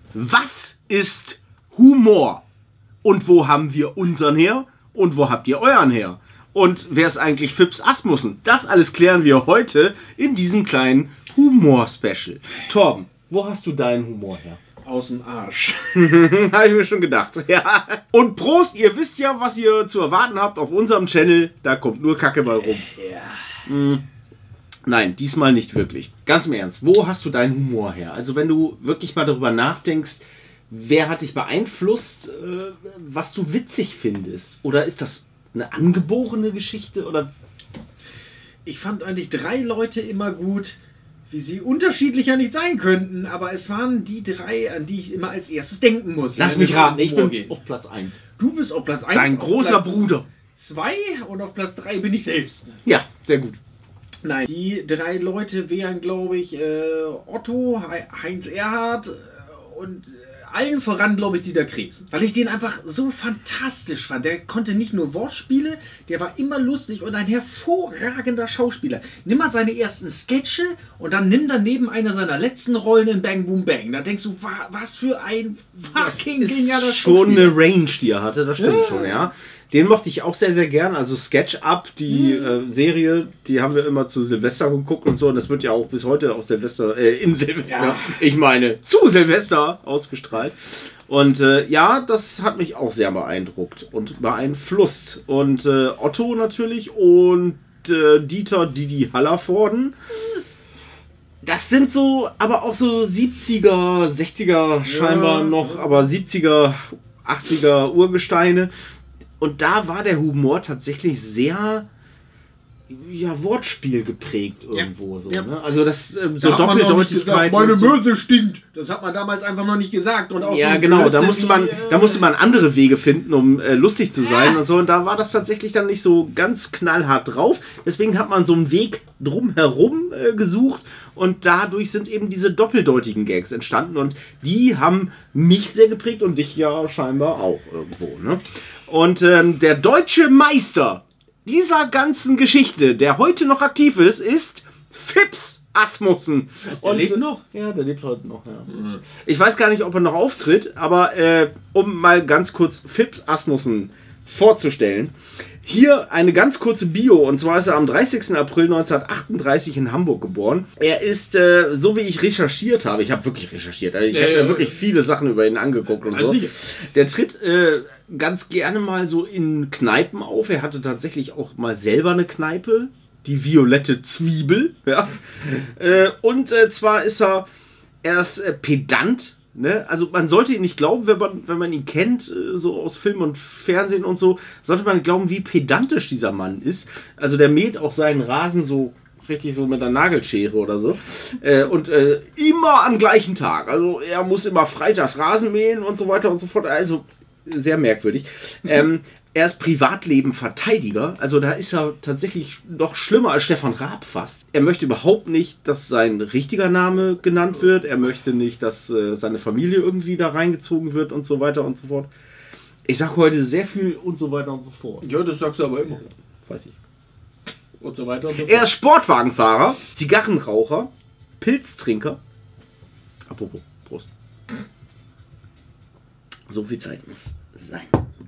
Was ist Humor? Und wo haben wir unseren her? Und wo habt ihr euren her? Und wer ist eigentlich Phipps Asmussen? Das alles klären wir heute in diesem kleinen Humor-Special. Torben, wo hast du deinen Humor her? Aus dem Arsch. Habe ich mir schon gedacht. Ja. Und Prost, ihr wisst ja, was ihr zu erwarten habt auf unserem Channel. Da kommt nur Kacke bei rum. Ja. Nein, diesmal nicht wirklich. Ganz im Ernst, wo hast du deinen Humor her? Also wenn du wirklich mal darüber nachdenkst, wer hat dich beeinflusst, was du witzig findest? Oder ist das eine angeborene Geschichte? Oder? Ich fand eigentlich 3 Leute immer gut, wie sie unterschiedlicher nicht sein könnten, aber es waren die 3, an die ich immer als erstes denken muss. Lass mich raten, ich bin auf Platz 1. Du bist auf Platz 1. Dein großer Bruder. 2 und auf Platz 3 bin ich selbst. Ja, sehr gut. Nein, die 3 Leute wären, glaube ich, Otto, Heinz Erhardt und allen voran, glaube ich, Dieter Krebs. Weil ich den einfach so fantastisch fand. Der konnte nicht nur Wortspiele, der war immer lustig und ein hervorragender Schauspieler. Nimm mal seine ersten Sketche und dann nimm daneben eine seiner letzten Rollen in Bang Boom Bang. Da denkst du, was für ein fucking genialer Schauspieler. Schon eine Range, die er hatte, das stimmt schon, ja. Den mochte ich auch sehr, sehr gern. Also Sketch Up, die Serie, die haben wir immer zu Silvester geguckt und so. Und das wird ja auch bis heute auf Silvester, in Silvester, ja. Ich meine, zu Silvester ausgestrahlt. Und ja, das hat mich auch sehr beeindruckt und beeinflusst. Und Otto natürlich und Dieter Didi Hallervorden. Das sind so, aber auch so 70er, 60er scheinbar noch, aber 70er, 80er Urgesteine. Und da war der Humor tatsächlich sehr, ja, Wortspiel geprägt irgendwo. So, ne? Also das so Doppeldeutigkeit. Meine Möse stinkt. Das hat man damals einfach noch nicht gesagt. Und auch ja, so genau. Da musste man andere Wege finden, um lustig zu sein und so. Und da war das tatsächlich dann nicht so ganz knallhart drauf. Deswegen hat man so einen Weg drumherum gesucht. Und dadurch sind eben diese doppeldeutigen Gags entstanden. Und die haben mich sehr geprägt und dich ja scheinbar auch irgendwo. Ne? Und der deutsche Meister dieser ganzen Geschichte, der heute noch aktiv ist, ist Phipps Asmussen. Der lebt noch? Ja, der lebt heute noch. Ja. Mhm. Ich weiß gar nicht, ob er noch auftritt, aber um mal ganz kurz Phipps Asmussen vorzustellen. Hier eine ganz kurze Bio, und zwar ist er am 30. April 1938 in Hamburg geboren. Er ist, so wie ich recherchiert habe, ich habe wirklich recherchiert, also ich habe mir wirklich viele Sachen über ihn angeguckt und so. Der tritt ganz gerne mal so in Kneipen auf. Er hatte tatsächlich auch mal selber eine Kneipe, die Violette Zwiebel. Ja. Und zwar ist er ist pedant. Ne? Also man sollte ihn nicht glauben, wenn man ihn kennt, so aus Film und Fernsehen und so, sollte man glauben, wie pedantisch dieser Mann ist. Also der mäht auch seinen Rasen so richtig so mit einer Nagelschere oder so. Und immer am gleichen Tag. Also er muss immer freitags Rasen mähen und so weiter und so fort. Also sehr merkwürdig. Er ist Privatleben-Verteidiger, also da ist er tatsächlich noch schlimmer als Stefan Raab fast. Er möchte überhaupt nicht, dass sein richtiger Name genannt wird. Er möchte nicht, dass seine Familie irgendwie da reingezogen wird und so weiter und so fort. Ich sage heute sehr viel und so weiter und so fort. Ja, das sagst du aber immer. Weiß ich. Und so weiter und so fort. Er ist Sportwagenfahrer, Zigarrenraucher, Pilztrinker. Apropos, Prost. So viel Zeit muss sein.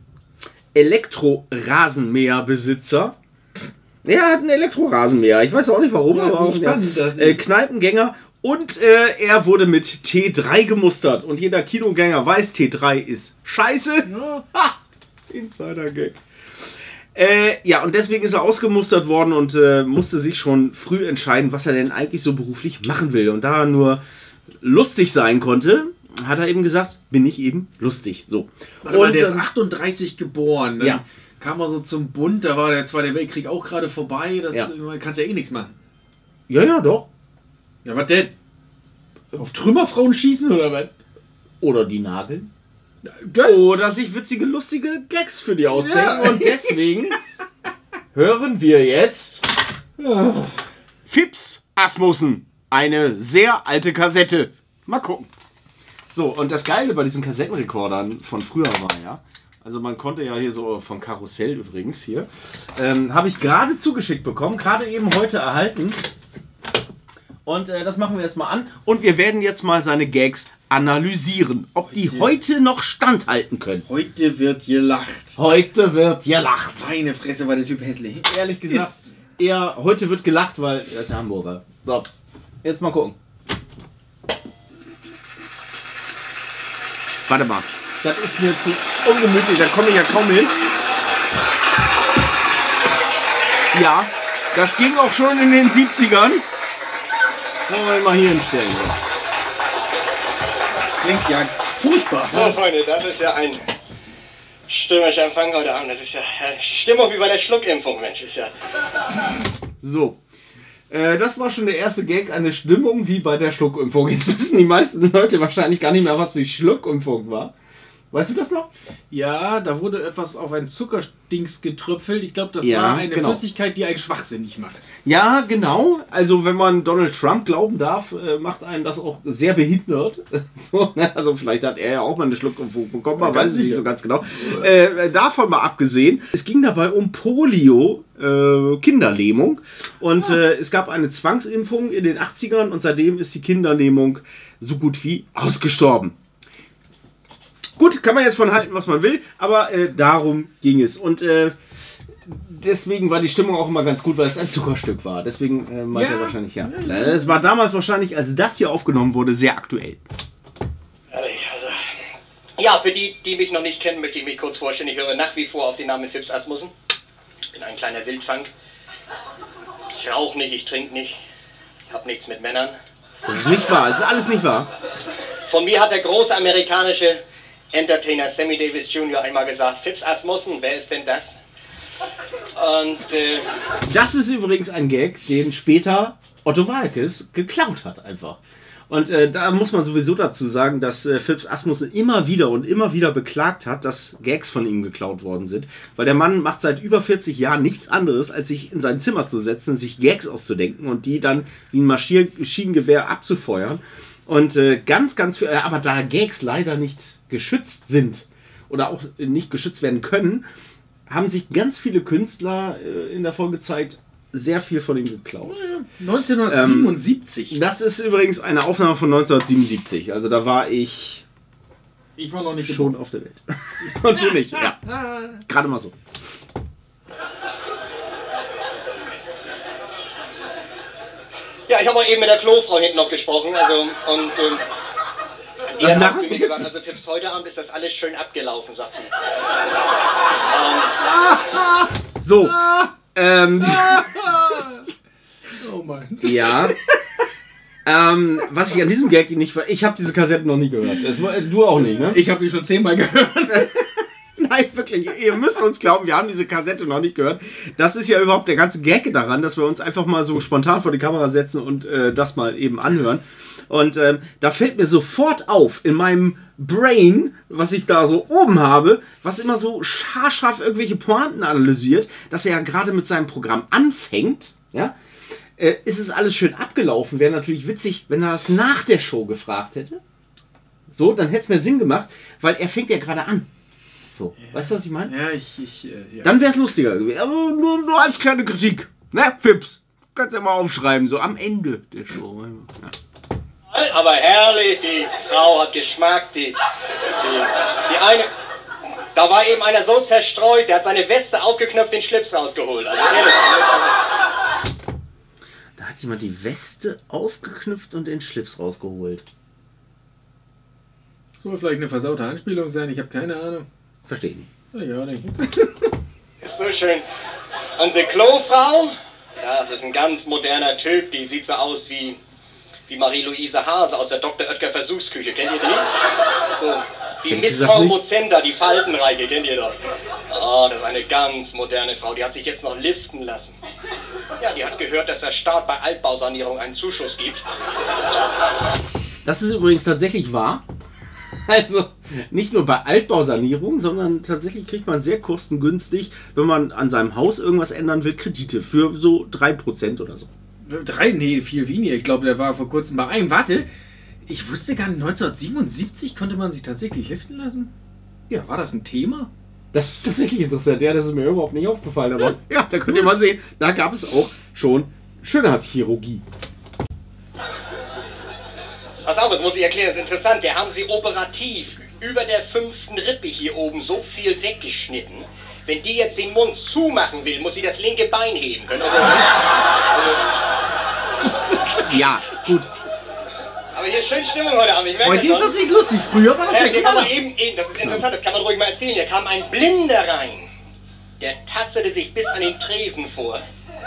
Elektrorasenmäherbesitzer. Er hat einen Elektrorasenmäher. Ich weiß auch nicht warum, ja, aber spannend, das ist. Kneipengänger. Und er wurde mit T3 gemustert. Und jeder Kinogänger weiß, T3 ist scheiße. Ja. Ha! Insider-Gag. Ja, und deswegen ist er ausgemustert worden und musste sich schon früh entscheiden, was er denn eigentlich so beruflich machen will. Und da er nur lustig sein konnte, hat er eben gesagt, bin ich eben lustig. So. Und der ist 38 geboren. Dann ja. Kam er so zum Bund, da war der Zweite Weltkrieg auch gerade vorbei. Das kannst ja eh nichts machen. Ja, ja, doch. Ja, was denn? Auf Trümmerfrauen schießen oder was? Oder die nageln. Oder sich witzige, lustige Gags für die ausdenken. Ja. Und deswegen hören wir jetzt Phipps Asmussen. Eine sehr alte Kassette. Mal gucken. So, und das Geile bei diesen Kassettenrekordern von früher war ja, also man konnte ja hier so von Karussell übrigens hier, habe ich gerade zugeschickt bekommen, gerade eben heute erhalten. Und das machen wir jetzt mal an und wir werden jetzt mal seine Gags analysieren, ob die heute noch standhalten können. Heute wird gelacht. Heute wird gelacht. Meine Fresse, war der Typ hässlich. Ehrlich gesagt, eher heute wird gelacht, weil er ist ja Hamburger. So, jetzt mal gucken. Warte mal, das ist mir zu ungemütlich, da komme ich ja kaum hin. Ja, das ging auch schon in den 70ern. Wollen wir mal hier hinstellen. Das klingt ja furchtbar. So, Freunde, das ist ja ein stürmischer Empfang heute Abend. Das ist ja Stimmung wie bei der Schluckimpfung, Mensch. Ist ja. So, das war schon der erste Gag, eine Stimmung wie bei der Schluckimpfung. Jetzt wissen die meisten Leute wahrscheinlich gar nicht mehr, was die Schluckimpfung war. Weißt du das noch? Ja, da wurde etwas auf ein Zuckerdings getröpfelt. Ich glaube, das Ja, war eine genau. Flüssigkeit, die einen schwachsinnig macht. Ja, genau. Also wenn man Donald Trump glauben darf, macht einen das auch sehr behindert. So, ne? Also vielleicht hat er ja auch mal eine Schluckimpfung bekommen, man weiß es nicht so ganz genau. Davon mal abgesehen, es ging dabei um Polio, Kinderlähmung. Und es gab eine Zwangsimpfung in den 80ern und seitdem ist die Kinderlähmung so gut wie ausgestorben. Gut, kann man jetzt von halten, was man will, aber darum ging es. Und deswegen war die Stimmung auch immer ganz gut, weil es ein Zuckerstück war. Deswegen meinte er wahrscheinlich, ja. Es war damals wahrscheinlich, als das hier aufgenommen wurde, sehr aktuell. Also, ja, für die, die mich noch nicht kennen, möchte ich mich kurz vorstellen. Ich höre nach wie vor auf den Namen Phipps Asmussen. Ich bin ein kleiner Wildfang. Ich rauche nicht, ich trinke nicht. Ich habe nichts mit Männern. Das ist nicht wahr, es ist alles nicht wahr. Von mir hat der große amerikanische Entertainer Sammy Davis Jr. einmal gesagt, Phipps Asmussen, wer ist denn das? Und Das ist übrigens ein Gag, den später Otto Waalkes geklaut hat einfach. Und da muss man sowieso dazu sagen, dass Phipps Asmussen immer wieder beklagt hat, dass Gags von ihm geklaut worden sind. Weil der Mann macht seit über 40 Jahren nichts anderes, als sich in sein Zimmer zu setzen, sich Gags auszudenken und die dann wie ein Maschinengewehr abzufeuern. Und ganz viel, aber da Gags leider nicht geschützt sind oder auch nicht geschützt werden können, haben sich ganz viele Künstler in der Folgezeit sehr viel von ihm geklaut. 1977. Das ist übrigens eine Aufnahme von 1977. Also da war ich Ich war noch nicht schon auf der Welt. Und du nicht, ja. Gerade mal so. ja, ich habe auch eben mit der Klofrau hinten noch gesprochen. Also, und die Das hat nachher zu zu mir gesagt, witzen. also Phipps, heute Abend ist das alles schön abgelaufen, sagt sie. So. Oh Mann. Ja. Was ich an diesem Gag nicht... Ich habe diese Kassetten noch nie gehört. Du auch nicht, ne? Ich habe die schon 10-mal gehört. Nein, wirklich. Ihr müsst uns glauben, wir haben diese Kassette noch nicht gehört. Das ist ja überhaupt der ganze Gag daran, dass wir uns einfach mal so spontan vor die Kamera setzen und das mal eben anhören. Und da fällt mir sofort auf, in meinem Brain, was ich da so oben habe, was immer so scharf irgendwelche Pointen analysiert, dass er ja gerade mit seinem Programm anfängt, ja, ist es alles schön abgelaufen. Wäre natürlich witzig, wenn er das nach der Show gefragt hätte. So, dann hätte es mehr Sinn gemacht, weil er fängt ja gerade an. So, weißt du, was ich meine? Ja, ja. Dann wäre es lustiger gewesen. Aber nur als kleine Kritik. Ne, Phipps? Kannst ja mal aufschreiben, so am Ende der Show. Ja. Aber herrlich, die Frau hat Geschmack, die eine... Da war eben einer so zerstreut, der hat seine Weste aufgeknöpft, den Schlips rausgeholt. Also ehrlich. Da hat jemand die Weste aufgeknüpft und den Schlips rausgeholt. Soll vielleicht eine versaute Anspielung sein, ich habe keine Ahnung. Verstehe nicht. Ja, nicht. Ist so schön. Unsere Klofrau, das ist ein ganz moderner Typ, die sieht so aus wie Marie-Louise Hase aus der Dr. Oetker Versuchsküche. Kennt ihr die? So, wie Ehrlich Miss gesagt Frau nicht. Mozenda, die Faltenreiche, kennt ihr doch. Oh, das ist eine ganz moderne Frau, die hat sich jetzt noch liften lassen. Ja, die hat gehört, dass der Staat bei Altbausanierung einen Zuschuss gibt. Das ist übrigens tatsächlich wahr. Also nicht nur bei Altbausanierung, sondern tatsächlich kriegt man sehr kostengünstig, wenn man an seinem Haus irgendwas ändern will, Kredite für so 3% oder so. 3? Nee, viel weniger. Ich glaube, der war vor kurzem bei einem. Warte, ich wusste gar nicht, 1977 konnte man sich tatsächlich liften lassen? Ja, war das ein Thema? Das ist tatsächlich interessant. Ja, das ist mir überhaupt nicht aufgefallen. Aber ja, da könnt ihr mal sehen, da gab es auch schon Schönheitschirurgie. Pass auf, das muss ich erklären, das ist interessant. Der haben sie operativ über der 5. Rippe hier oben so viel weggeschnitten. Wenn die jetzt den Mund zumachen will, muss sie das linke Bein heben können. Ja, gut. Aber hier ist schön Stimmung heute Abend. Heute ist das nicht lustig. Früher war das ja hier klar. kann man eben, das ist interessant, das kann man ruhig mal erzählen. Hier kam ein Blinder rein. Der tastete sich bis an den Tresen vor.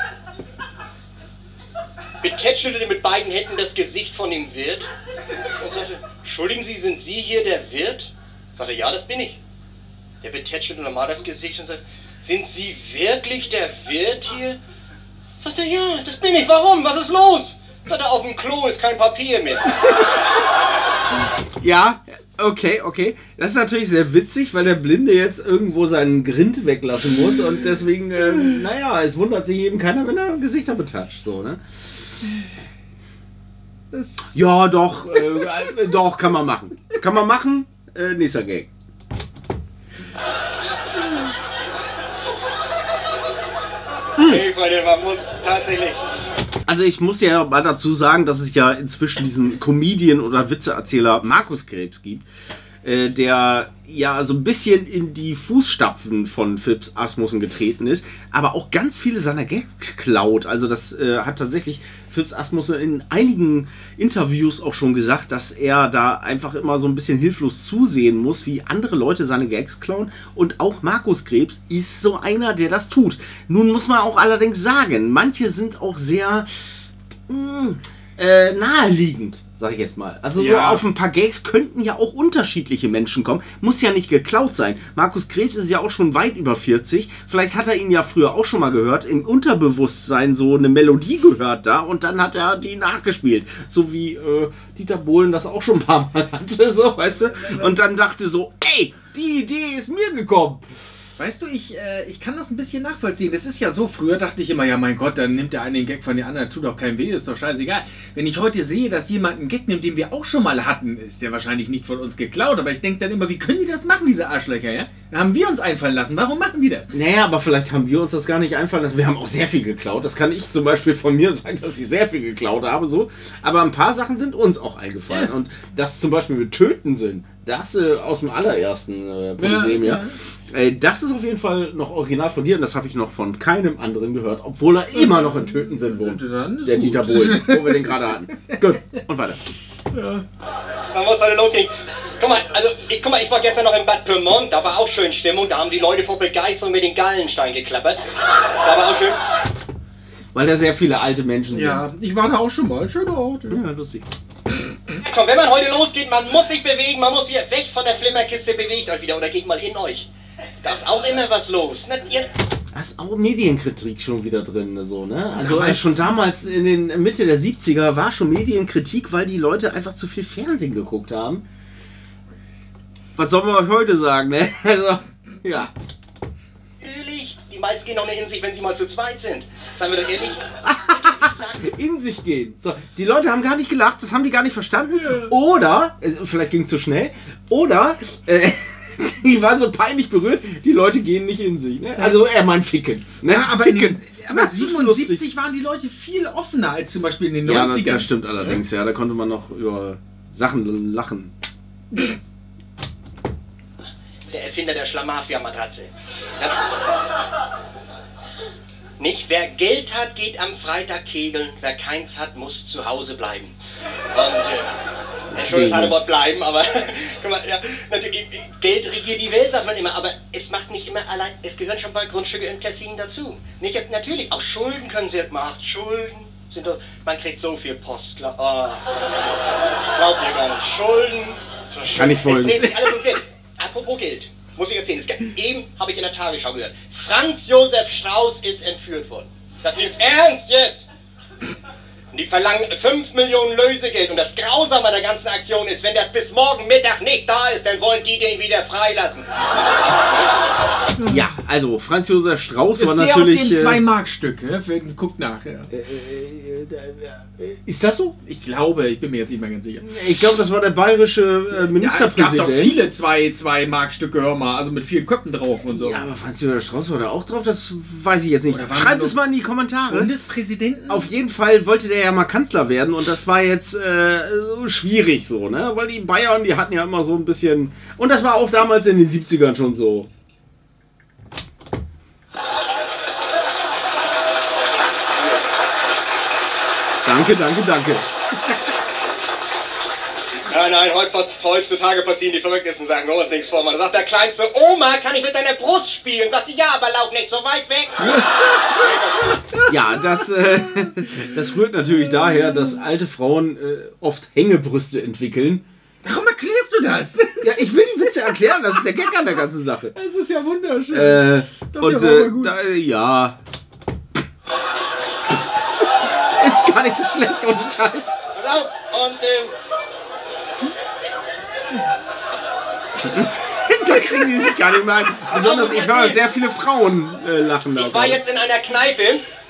Betätschelte mit beiden Händen das Gesicht von dem Wirt und sagte, entschuldigen Sie, sind Sie hier der Wirt? Sagte, ja, das bin ich. Der betätschelte nochmal das Gesicht und sagte, sind Sie wirklich der Wirt hier? Sagte, ja, das bin ich. Warum? Was ist los? Sagte, auf dem Klo ist kein Papier mehr. Ja, okay. Das ist natürlich sehr witzig, weil der Blinde jetzt irgendwo seinen Grind weglassen muss und deswegen, naja, es wundert sich eben keiner, wenn er Gesichter betatscht, so, ne? Ja, doch, doch, kann man machen. Kann man machen, nächster Gag. Hey, Freunde, man muss tatsächlich... Also ich muss ja mal dazu sagen, dass es ja inzwischen diesen Comedian oder Witzeerzähler Markus Krebs gibt, der ja so ein bisschen in die Fußstapfen von Phipps Asmussen getreten ist, aber auch ganz viele seiner Gags klaut. Also das hat tatsächlich Phipps Asmussen in einigen Interviews auch schon gesagt, dass er da einfach immer so ein bisschen hilflos zusehen muss, wie andere Leute seine Gags klauen. Und auch Markus Krebs ist so einer, der das tut. Nun muss man auch allerdings sagen, manche sind auch sehr naheliegend, sag ich jetzt mal. Also Ja. so auf ein paar Gags könnten ja auch unterschiedliche Menschen kommen. Muss ja nicht geklaut sein. Markus Krebs ist ja auch schon weit über 40. Vielleicht hat er ihn ja früher auch schon mal gehört. Im Unterbewusstsein so eine Melodie gehört da und dann hat er die nachgespielt. So wie Dieter Bohlen das auch schon ein paar Mal hatte, so, weißt du? Und dann dachte so, ey, die Idee ist mir gekommen. Weißt du, ich kann das ein bisschen nachvollziehen. Das ist ja so, früher dachte ich immer, ja mein Gott, dann nimmt der eine den Gag von der anderen, tut doch keinem weh, ist doch scheißegal. Wenn ich heute sehe, dass jemand einen Gag nimmt, den wir auch schon mal hatten, ist der wahrscheinlich nicht von uns geklaut, aber ich denke dann immer, wie können die das machen, diese Arschlöcher, ja? Da haben wir uns einfallen lassen, warum machen die das? Naja, aber vielleicht haben wir uns das gar nicht einfallen lassen. Wir haben auch sehr viel geklaut. Das kann ich zum Beispiel von mir sagen, dass ich sehr viel geklaut habe. So. Aber ein paar Sachen sind uns auch eingefallen. Ja. Und das zum Beispiel mit Töten sind, das aus dem allerersten Polysemia, das ist auf jeden Fall noch original von dir. Und das habe ich noch von keinem anderen gehört. Obwohl er immer noch in Töten wohnt. Dann ist Der gut. Dieter Bohlen, wo wir den gerade hatten. Gut, und weiter. Man muss heute losgehen. Guck mal, ich war gestern noch in Bad Pyrmont, da war auch schön Stimmung, da haben die Leute vor Begeisterung mit den Gallenstein geklappert. Da war auch schön. Weil da sehr viele alte Menschen sind. Ja, ich war da auch schon mal. Schöner Ort. Ja, lustig. Komm, wenn man heute losgeht, man muss sich bewegen, man muss hier weg von der Flimmerkiste, bewegt euch wieder oder geht mal in euch. Da ist auch immer was los. Ne? Da ist auch Medienkritik schon wieder drin, so, ne? Also Damals- schon damals in den Mitte der 70er war schon Medienkritik, weil die Leute einfach zu viel Fernsehen geguckt haben. Was soll man euch heute sagen, ne? Also, ja. Ehrlich, die meisten gehen auch nicht in sich, wenn sie mal zu zweit sind. Seien wir doch ehrlich. In sich gehen. So, die Leute haben gar nicht gelacht, das haben die gar nicht verstanden. Oder, vielleicht ging es zu schnell, oder die waren so peinlich berührt, die Leute gehen nicht in sich. Ne? Also er meint ficken. Ne? Ja, aber, ficken. aber Das ist 77 lustig. waren die Leute viel offener als zum Beispiel in den Ja, 90ern. das stimmt allerdings, ja. Da konnte man noch über Sachen lachen. Der Erfinder der Schlamaffia-Matratze. Nicht? Wer Geld hat, geht am Freitag kegeln. Wer keins hat, muss zu Hause bleiben. Und, schon das harte Wort bleiben, aber guck mal, ja, natürlich, Geld regiert die Welt, sagt man immer, aber es macht nicht immer allein, es gehören schon ein paar Grundstücke in Tessin dazu. Nicht, natürlich, auch Schulden können sie machen. Schulden sind doch, man kriegt so viel Post. Glaubt ihr gar nicht. Schulden. Kann ich folgen. Es dreht sich alles um Geld. Apropos Geld, muss ich erzählen, eben habe ich in der Tagesschau gehört. Franz Josef Strauß ist entführt worden. Das ist jetzt ernst jetzt. Und die verlangen 5 Millionen Lösegeld. Und das Grausame der ganzen Aktion ist, wenn das bis morgen Mittag nicht da ist, dann wollen die den wieder freilassen. Ja, also Franz Josef Strauß Ist war der natürlich... auf dem 2-Mark-Stück, ne? Guckt nach. Ja. ist das so? Ich glaube, ich bin mir jetzt nicht mehr ganz sicher. Ich glaube, das war der bayerische Ja, es Ministerpräsident. gab doch viele 2-Mark-Stücke, hör mal, also mit vielen Köpfen drauf und so. Ja, aber Franz Josef Strauß war da auch drauf, das weiß ich jetzt nicht. Oder waren Schreibt da es mal in die Kommentare. Bundespräsidenten? Auf jeden Fall wollte der ja mal Kanzler werden und das war jetzt so schwierig so, ne? Weil die Bayern, die hatten ja immer so ein bisschen... Und das war auch damals in den 70ern schon so. Danke, danke, danke. Nein, heutzutage passieren die verrücktesten Sachen. Machen wir uns nichts vor, Mann. Da sagt der Kleinste, Oma, kann ich mit deiner Brust spielen? Sagt sie, ja, aber lauf nicht so weit weg. Ja, das rührt natürlich daher, dass alte Frauen oft Hängebrüste entwickeln. Warum erklärst du das? Ja, ich will die Witze erklären, das ist der Gag an der ganzen Sache. Das ist ja wunderschön. Ja. Ist gar nicht so schlecht, ohne Scheiß. Pass auf, und Da kriegen die sich gar nicht mehr ein. Besonders, ich höre sehr viele Frauen lachen da. ich war jetzt in einer Kneipe.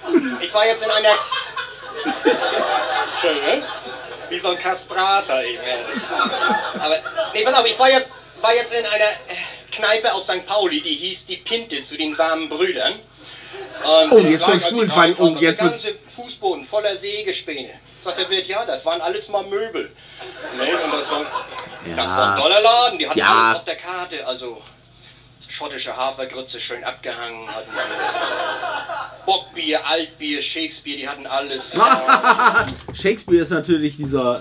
Schön, ne? Wie so ein Kastrater eben. Aber, nee, pass auf, ich war jetzt in einer Kneipe auf St. Pauli, die hieß die Pinte zu den warmen Brüdern. Und oh, jetzt beim Schwulenfall. Oh, jetzt der ganze Fußboden voller Sägespäne. Sagt der Wirt, ja, das waren alles mal Möbel. Nee, und das war ein toller Laden, die hatten alles auf der Karte, also schottische Hafergrütze schön abgehangen, hatten Bockbier, Altbier, Shakespeare, die hatten alles. Shakespeare ist natürlich dieser...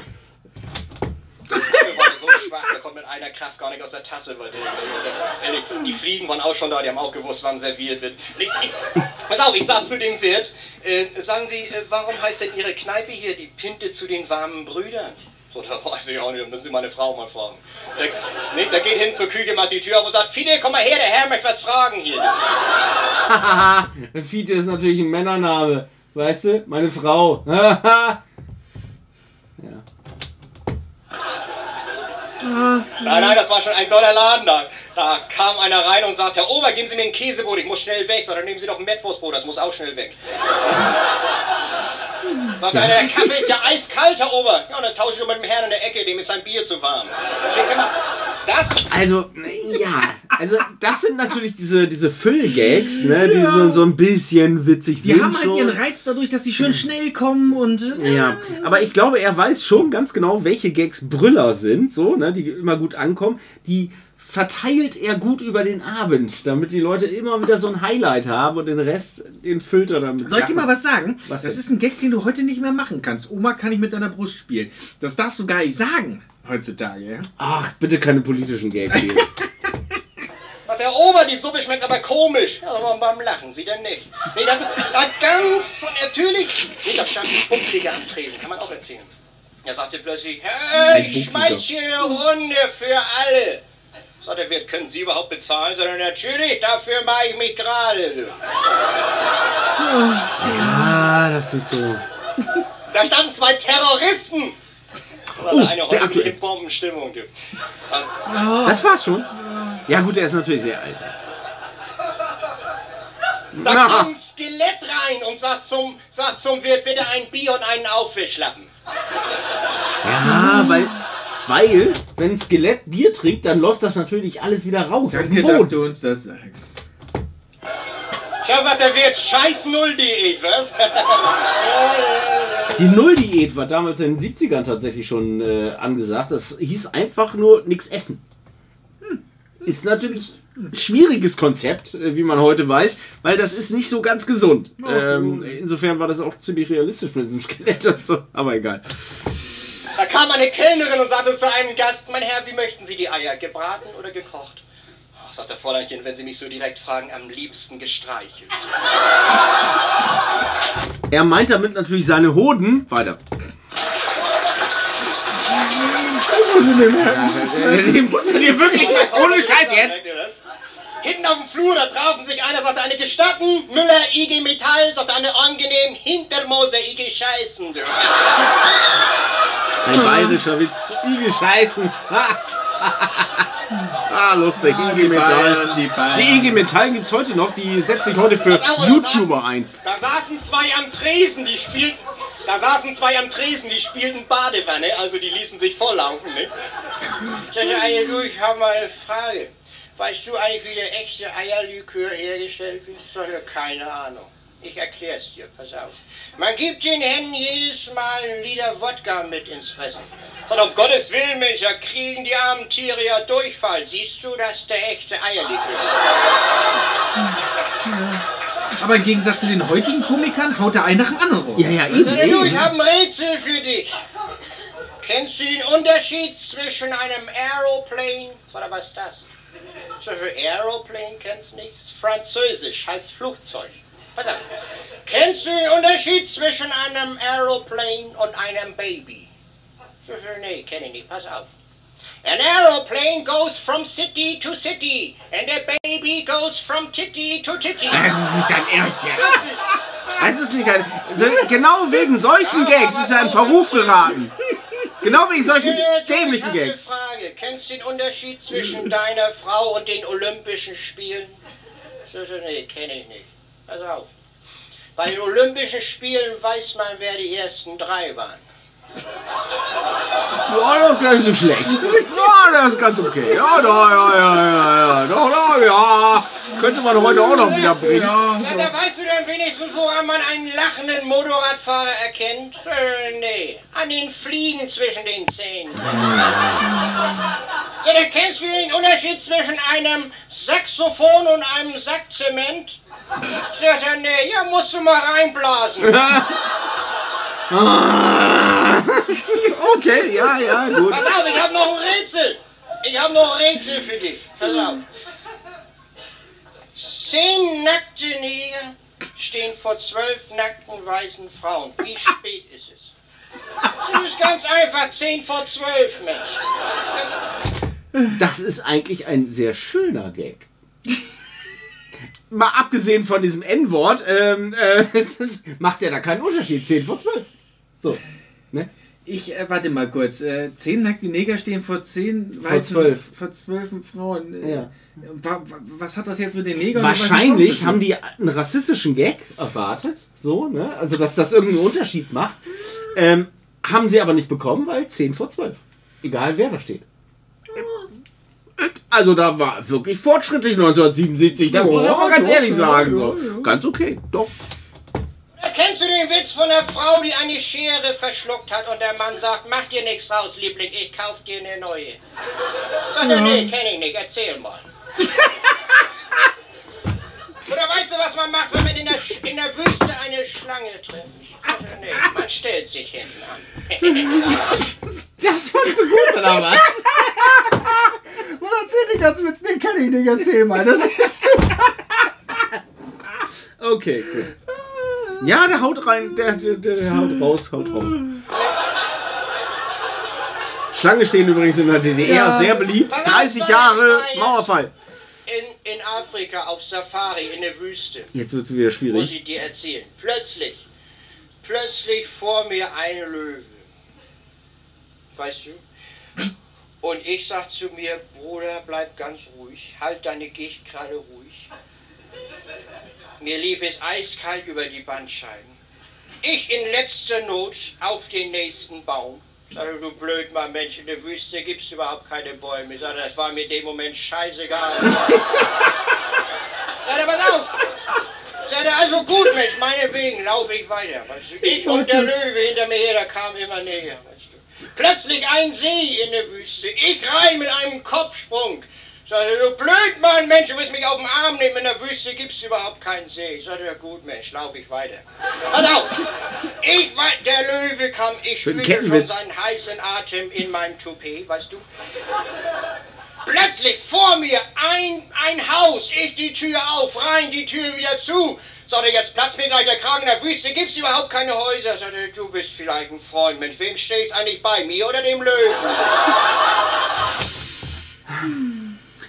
so schwach, der kommt mit einer Kraft gar nicht aus der Tasse, weil die Fliegen waren auch schon da, die haben auch gewusst, wann serviert wird. Pass auf, ich sag zu dem Wirt, sagen Sie, warum heißt denn Ihre Kneipe hier die Pinte zu den warmen Brüdern? So, da weiß ich auch nicht, da müssen Sie meine Frau mal fragen. Der geht hin zur Küche, macht die Tür auf und sagt, Fide, komm mal her, der Herr möchte was fragen hier. Fide ist natürlich ein Männername, weißt du, meine Frau. Ja. Nein, das war schon ein toller Laden da. Da kam einer rein und sagte, Herr Ober, geben Sie mir ein Käsebrot, ich muss schnell weg. So, dann nehmen Sie doch ein Mettwurstbrot, das muss auch schnell weg. Sagt einer, der Kaffee ist ja eiskalt, Herr Ober. Ja, und dann tausche ich mit dem Herrn in der Ecke, dem ist sein Bier zu warm. Also das sind natürlich diese Füllgags, ne, die so ein bisschen witzig sind. Die haben halt ihren Reiz dadurch, dass sie schön schnell kommen und... Ja, aber ich glaube, er weiß schon ganz genau, welche Gags Brüller sind, so, ne, die immer gut ankommen. Die verteilt er gut über den Abend, damit die Leute immer wieder so ein Highlight haben und den Rest, den füllt er damit. Soll ich dir mal was sagen? Was das denn? ist ein Gag, den du heute nicht mehr machen kannst. Oma, kann ich mit deiner Brust spielen. Das darfst du gar nicht sagen, heutzutage. Ja? Ach, bitte keine politischen Gags hier. Sagt der Ober, die Suppe schmeckt aber komisch. Ja, aber warum lachen Sie denn nicht? Nee, das ist ganz natürlich. Nee, da stand ein Buckliger am Tresen, kann man auch erzählen. Er sagte plötzlich, hey, ich schmeiß hier eine Runde für alle. Sagt der Wirt, können Sie überhaupt bezahlen? Sondern natürlich, dafür mache ich mich gerade. Ja, das sind so... Da standen zwei Terroristen. Das war eine sehr heute aktuell. Bombenstimmung. Das war's schon? Ja gut, er ist natürlich sehr alt. Da kam ein Skelett rein und sagt zum Wirt, bitte ein Bier und einen Aufwischlappen. Ja, weil wenn ein Skelett Bier trinkt, dann läuft das natürlich alles wieder raus. Auf den Danke, dass Boden. du uns das sagst. Tja, sagt der Wirt, scheiß Null-Diät, was? Die Null-Diät war damals in den 70ern tatsächlich schon angesagt. Das hieß einfach nur nichts essen. Ist natürlich ein schwieriges Konzept, wie man heute weiß, weil das ist nicht so ganz gesund. Insofern war das auch ziemlich realistisch mit diesem Skelett und so, aber egal. Da kam eine Kellnerin und sagte zu einem Gast, mein Herr, wie möchten Sie die Eier, gebraten oder gekocht? Ach, sagt der Fräuleinchen, wenn Sie mich so direkt fragen, am liebsten gestreichelt. Er meint damit natürlich seine Hoden. Weiter. Den musst du dir wirklich ohne Scheiß jetzt. Hinten auf dem Flur, da trafen sich einer, sagte eine gestatten, Müller, IG Metall, sagte eine angenehm, Hintermoser, IG Scheißen. Ein bayerischer Witz. Igel scheißen. Lustig. IG Metall. Die IG Metall gibt es heute noch. Die setzt sich heute für YouTuber ein. Da saßen zwei am Tresen, die spielten Badewanne, also die ließen sich volllaufen, ne? Ich habe mal eine Frage. Weißt du eigentlich, wie der echte Eierlikör hergestellt wird? Ich sage, keine Ahnung. Ich erklär's dir, pass auf. Man gibt den Hennen jedes Mal einen Liter Wodka mit ins Fressen. Und um Gottes Willen, Mensch, da kriegen die armen Tiere ja Durchfall. Siehst du, das ist der echte Eierlikör. Aber im Gegensatz zu den heutigen Komikern haut der einen nach dem anderen raus. Ja, eben. Du, ich habe ein Rätsel für dich. Kennst du den Unterschied zwischen einem Aeroplane, oder was ist das? Für Aeroplane kennst du nicht? Das ist Französisch, heißt Flugzeug. Pass auf. Kennst du den Unterschied zwischen einem Aeroplane und einem Baby? Nee, kenn ich nicht. Pass auf. An aeroplane goes from city to city and a baby goes from titty to titty. Das ist nicht dein Ernst jetzt. Das ist nicht dein... Genau wegen solchen Gags ist er in Verruf geraten. Genau wegen solchen dämlichen Gags. Frage. Kennst du den Unterschied zwischen deiner Frau und den Olympischen Spielen? Nee, kenne ich nicht. Pass auf. Bei den Olympischen Spielen weiß man, wer die ersten drei waren. Ja, das ist gar nicht so schlecht. Ja, das ist ganz okay. Ja. Könnte man heute auch noch wieder bringen. Ja, da weißt du dann wenigstens, woran man einen lachenden Motorradfahrer erkennt? Nee, an den Fliegen zwischen den Zähnen. Ja, da kennst du den Unterschied zwischen einem Saxophon und einem Sack Zement? Sagt er, nee, ja, musst du mal reinblasen. Okay, ja, gut. Pass auf, ich habe noch ein Rätsel. Ich habe noch ein Rätsel für dich. Pass auf. 10 nackte Neger stehen vor 12 nackten weißen Frauen. Wie spät ist es? Das ist ganz einfach, 10 vor 12, Mensch. Das ist eigentlich ein sehr schöner Gag. Mal abgesehen von diesem N-Wort, macht der da keinen Unterschied. 10 vor 12. So, ne? Warte mal kurz. 10 nackte Neger stehen vor 10 vor 12 Frauen. Ja. Was hat das jetzt mit den Negern? Wahrscheinlich haben die einen rassistischen Gag erwartet. So, ne? Also, dass das irgendeinen Unterschied macht. Haben sie aber nicht bekommen, weil 10 vor 12. Egal, wer da steht. Also, da war wirklich fortschrittlich 1977. Das muss ich auch mal ganz ehrlich sagen. So. Ganz okay, doch. Kennst du den Witz von der Frau, die eine Schere verschluckt hat und der Mann sagt, mach dir nichts raus, Liebling, ich kauf dir eine neue. Sagt er, nee, kenn ich nicht, erzähl mal. Oder weißt du, was man macht, wenn man in der Wüste eine Schlange trifft? Nee, man stellt sich hinten an. Das fandst du gut, oder was? Und erzähl den ganzen Witz, den kenn ich nicht, erzähl mal. Das ist okay, gut. Ja, der haut rein, der haut raus. Schlange stehen übrigens in der DDR, sehr beliebt. 30 Jahre Mauerfall. In Afrika auf Safari, in der Wüste. Jetzt wird es wieder schwierig. Muss ich dir erzählen. Plötzlich vor mir ein Löwe. Weißt du? Und ich sag zu mir, Bruder, bleib ganz ruhig. Halt deine Gicht gerade ruhig. Mir lief es eiskalt über die Bandscheiben. Ich in letzter Not auf den nächsten Baum. Sag, du blöd, mein Mensch, in der Wüste gibt's überhaupt keine Bäume. Sag, das war mir in dem Moment scheißegal. Sag, pass auf! Sag, also gut, Mensch, meinetwegen laufe ich weiter. Weißt du? Ich und der Löwe hinter mir her, der kam immer näher. Weißt du? Plötzlich ein See in der Wüste. Ich rein mit einem Kopfsprung. Sag, du blöd, Mann, Mensch, du willst mich auf den Arm nehmen, in der Wüste gibt's überhaupt keinen See. Ich sagte, ja gut, Mensch, lauf ich weiter. Pass auf, der Löwe kam, ich spürte schon seinen heißen Atem in meinem Toupet, weißt du. Plötzlich vor mir ein Haus, ich die Tür auf, rein, die Tür wieder zu. Sagte, jetzt platzt mir gleich der Kragen, in der Wüste gibt's überhaupt keine Häuser. Sagte, du bist vielleicht ein Freund, mit wem stehst eigentlich bei, mir oder dem Löwen?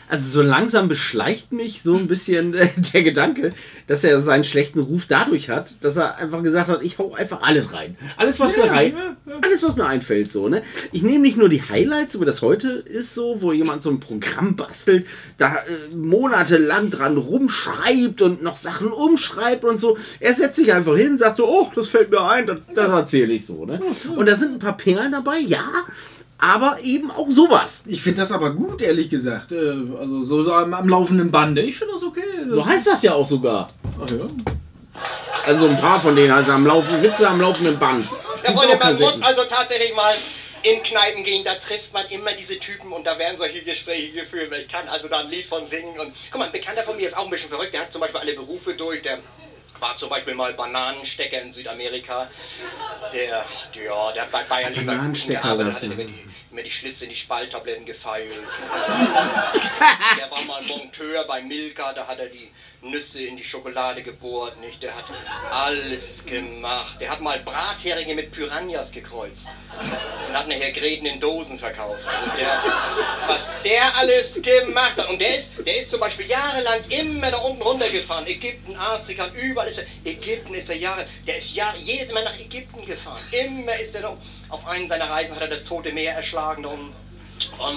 Also so langsam beschleicht mich so ein bisschen der Gedanke, dass er seinen schlechten Ruf dadurch hat, dass er einfach gesagt hat, ich hau einfach alles rein. Alles, was mir einfällt. So, ne? Ich nehme nicht nur die Highlights, wie das heute ist, so, wo jemand so ein Programm bastelt, da monatelang dran rumschreibt und noch Sachen umschreibt und so. Er setzt sich einfach hin, sagt so, oh, das fällt mir ein, das erzähle ich so. Ne? Und da sind ein paar Perlen dabei, ja. Aber eben auch sowas. Ich finde das aber gut, ehrlich gesagt. Also so am laufenden Bande. Ich finde das okay. So heißt das ja auch sogar. Ach ja. Also ein paar von denen, also Witze am laufenden Band. Ja, Freunde, man muss also tatsächlich mal in Kneipen gehen, da trifft man immer diese Typen und da werden solche Gespräche geführt. Ich kann also da ein Lied von singen. Und guck mal, ein Bekannter von mir ist auch ein bisschen verrückt. Der hat zum Beispiel alle Berufe durch. Der war zum Beispiel mal Bananenstecker in Südamerika. Der hat bei Bayern Leverkusen gearbeitet, hat immer die Schlitze in die Spalttabletten gefeilt. Der war mal Monteur bei Milka, da hat er die Nüsse in die Schokolade gebohrt, nicht? Der hat alles gemacht. Der hat mal Bratheringe mit Piranhas gekreuzt und hat nachher Gräten in Dosen verkauft. Also was der alles gemacht hat. Und der ist zum Beispiel jahrelang immer da unten runtergefahren. Ägypten, Afrika, überall ist er. Ägypten ist er jedes Mal nach Ägypten gefahren. Immer ist er da. Auf einen seiner Reisen hat er das Tote Meer erschlagen. Und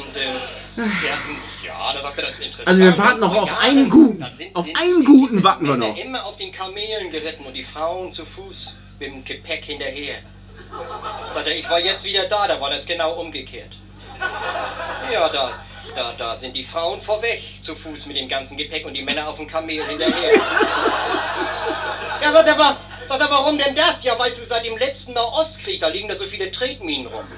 da sagt er, das ist interessant. Also wir warten noch auf einen guten. Auf einen guten warten wir noch. Immer auf den Kamelen geritten und die Frauen zu Fuß mit dem Gepäck hinterher. Sagt er, ich war jetzt wieder da war das genau umgekehrt. Ja, da sind die Frauen vorweg zu Fuß mit dem ganzen Gepäck und die Männer auf dem Kamel hinterher. Ja, sagt er, warum denn das? Ja, weißt du, seit dem letzten Nahostkrieg, da liegen da so viele Tretminen rum.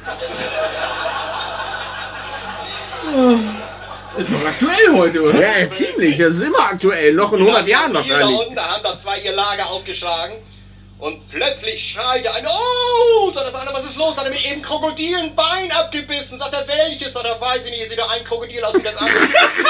Ist noch aktuell heute, oder? Ja, ziemlich. Das ist immer aktuell. Noch in 100 Jahren wahrscheinlich. Da haben da zwei ihr Lager aufgeschlagen. Und plötzlich schreit der eine, oh, sagt der andere, was ist los? Hat er mir eben Krokodil ein Bein abgebissen? Sagt er, welches? Sagt er, weiß ich nicht, sieht doch ein Krokodil aus wie das andere.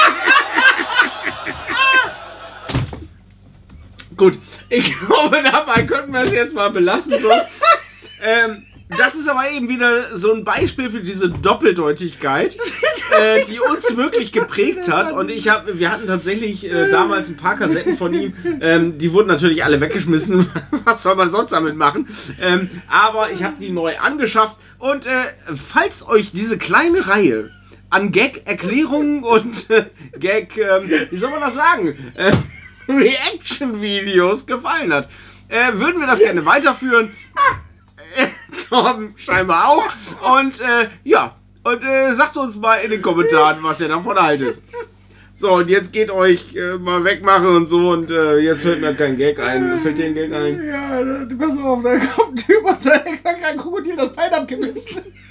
Gut, ich glaube, dabei könnten wir es jetzt mal belassen. So. Das ist aber eben wieder so ein Beispiel für diese Doppeldeutigkeit, die uns wirklich geprägt hat. Und wir hatten tatsächlich damals ein paar Kassetten von ihm. Die wurden natürlich alle weggeschmissen. Was soll man sonst damit machen? Aber ich habe die neu angeschafft. Und falls euch diese kleine Reihe an Gag-Erklärungen und wie soll man das sagen? Reaction-Videos gefallen hat, würden wir das gerne weiterführen. Torben scheinbar auch. Und sagt uns mal in den Kommentaren, was ihr davon haltet. So, und jetzt geht euch mal wegmachen und so. Und jetzt fällt mir kein Gag ein. Fällt dir ein Gag ein? Ja, pass auf, da kommt ein Typ und sagt, kein Krokodil das Bein abgebissen.